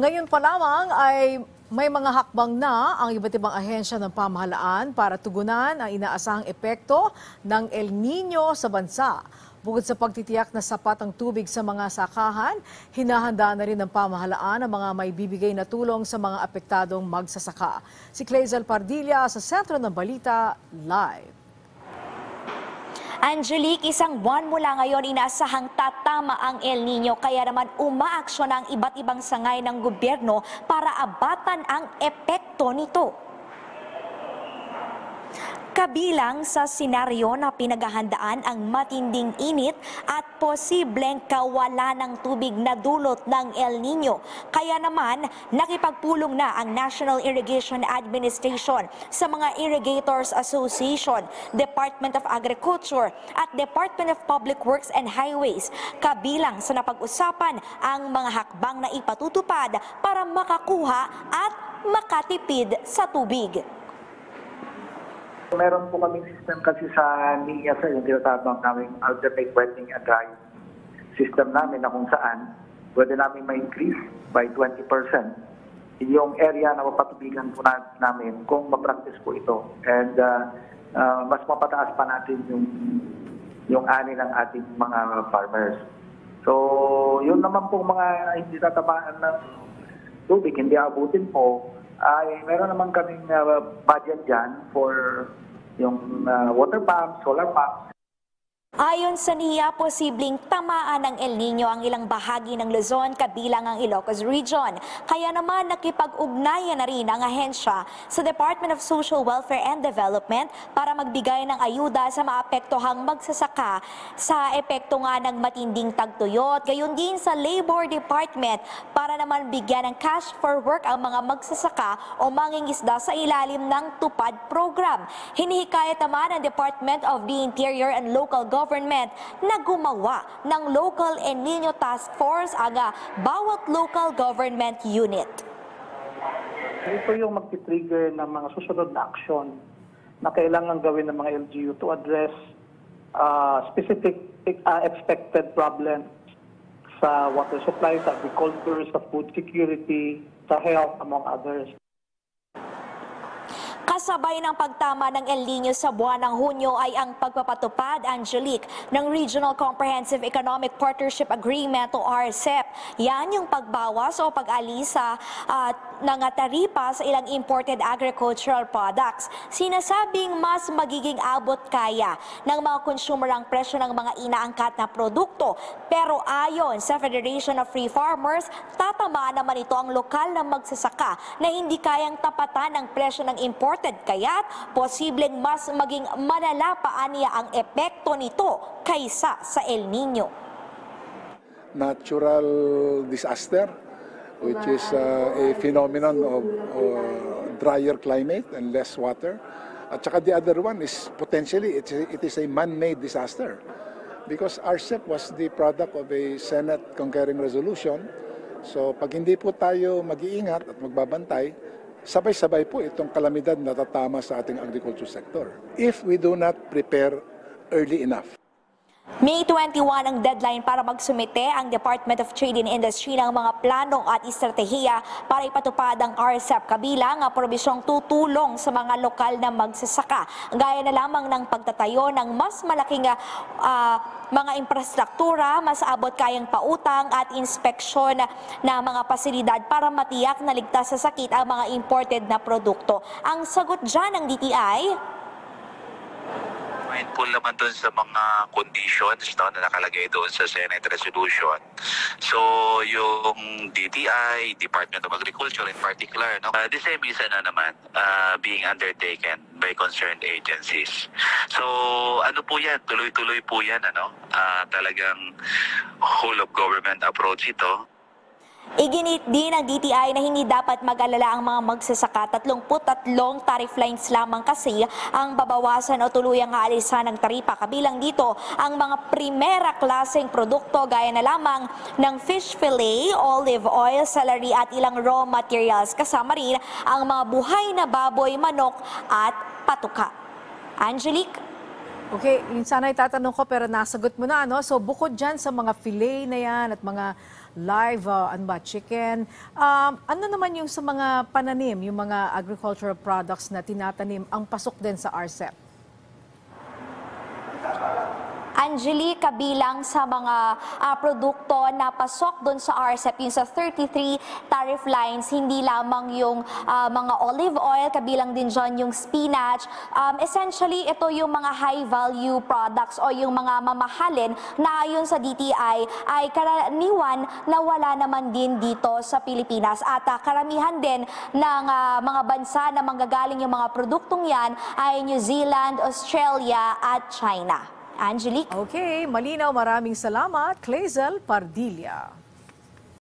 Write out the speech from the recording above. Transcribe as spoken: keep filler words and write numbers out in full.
Ngayon pa lamang ay may mga hakbang na ang iba't ibang ahensya ng pamahalaan para tugunan ang inaasahang epekto ng El Nino sa bansa. Bukod sa pagtitiyak na sapat ang tubig sa mga sakahan, hinahanda na rin ng pamahalaan ang mga may bibigay na tulong sa mga apektadong magsasaka. Si Clazel Pardilla sa Sentro ng Balita, live. Angelique, isang buwan mula ngayon inaasahang tatama ang El Nino kaya naman umaaksyon ang iba't ibang sangay ng gobyerno para abatan ang epekto nito. Kabilang sa senaryo na pinaghahandaan ang matinding init at posibleng kawalan ng tubig na dulot ng El Nino. Kaya naman, nakipagpulong na ang National Irrigation Administration sa mga Irrigators Association, Department of Agriculture at Department of Public Works and Highways. Kabilang sa napag-usapan ang mga hakbang na ipatutupad para makakuha at makatipid sa tubig. Meron po kaming system kasi sa N I A S, yung tinatawag namin alternate wetting and drying system namin na kung saan pwede namin ma-increase by twenty percent yung area na mapatubigan po namin kung ma-practice po ito. And uh, uh, mas mapataas pa natin yung, yung ani ng ating mga farmers. So, yun naman po mga hindi tatamaan ng tubig, hindi abutin po, ay meron naman kaming uh, budget dyan for yung uh, water pumps, solar pumps. Ayon sa N I A, posibleng tamaan ng El Nino ang ilang bahagi ng Luzon kabilang ang Ilocos Region. Kaya naman nakipag-ugnayan na rin ang ahensya sa Department of Social Welfare and Development para magbigay ng ayuda sa maapektuhang magsasaka sa epekto nga ng matinding tagtuyot. Gayon din sa Labor Department para naman bigyan ng cash for work ang mga magsasaka o mangingisda sa ilalim ng TUPAD program. Hinihikayat naman ang Department of the Interior and Local Government government na gumawa ng Local El Nino Task Force aga bawat local government unit. Ito yung magti-trigger ng mga susunod na aksyon na kailangan gawin ng mga L G U to address uh, specific uh, expected problems sa water supply, sa agriculture, sa food security, sa health, among others. Kasabay ng pagtama ng El Nino sa buwan ng Hunyo ay ang pagpapatupad, Angelique, ng Regional Comprehensive Economic Partnership Agreement o R C E P. Yan yung pagbawas o pag-alis sa uh, ng taripa sa ilang imported agricultural products. Sinasabing mas magiging abot kaya ng mga consumer ang presyo ng mga inaangkat na produkto. Pero ayon sa Federation of Free Farmers, tatamaan naman ito ang lokal na magsasaka na hindi kayang tapatan ng presyo ng imported. Kaya't posibleng mas maging malala pa niya ang epekto nito kaysa sa El Nino. Natural disaster, which is uh, a phenomenon of uh, drier climate and less water. At saka the other one is potentially it is, it is a man-made disaster because R C E P was the product of a Senate concurring resolution. So pag hindi po tayo mag-iingat at magbabantay, sabay-sabay po itong kalamidad na tatama sa ating agriculture sector if we do not prepare early enough. May twenty-one ang deadline para magsumite ang Department of Trade and Industry ng mga plano at estratehiya para ipatupad ang R C E P kabilang ang probisyong tutulong sa mga lokal na magsasaka. Gaya na lamang ng pagtatayo ng mas malaking uh, mga infrastruktura, mas abot kayang pautang at inspeksyon na mga pasilidad para matiyak na ligtas sa sakit ang mga imported na produkto. Ang sagot dyan ng D T I, mindful naman doon sa mga conditions no, na nakalagay doon sa Senate resolution. So, yung D T I, Department of Agriculture in particular, no, uh, the same isa na naman uh, being undertaken by concerned agencies. So, ano po yan? Tuloy-tuloy po yan. Ano? Uh, talagang whole of government approach ito. Iginit din ng D T I na hindi dapat mag-alala ang mga magsasaka. tatlumpu't tatlong tariff lines lamang kasi ang babawasan o tuluyang aalisan ng taripa. Kabilang dito ang mga primera klaseng produkto gaya na lamang ng fish fillet, olive oil, celery at ilang raw materials. Kasama rin ang mga buhay na baboy, manok at patuka. Angelique? Okay, yun sana itatanong ko pero nasagot mo na, no? So bukod dyan sa mga fillet na yan at mga live uh, ano ba, chicken. Um, ano naman yung sa mga pananim, yung mga agricultural products na tinatanim ang pasok din sa R C E P? Angeli, kabilang sa mga ah, produkto na pasok doon sa R C E P, yung sa thirty-three tariff lines, hindi lamang yung ah, mga olive oil, kabilang din dyan yung spinach. Um, essentially, ito yung mga high-value products o yung mga mamahalin na ayon sa D T I ay karaniwan na wala naman din dito sa Pilipinas. At ah, karamihan din ng ah, mga bansa na manggagaling yung mga produktong yan ay New Zealand, Australia at China. Angelique? Okay, malinaw. Maraming salamat, Clazel Pardilla.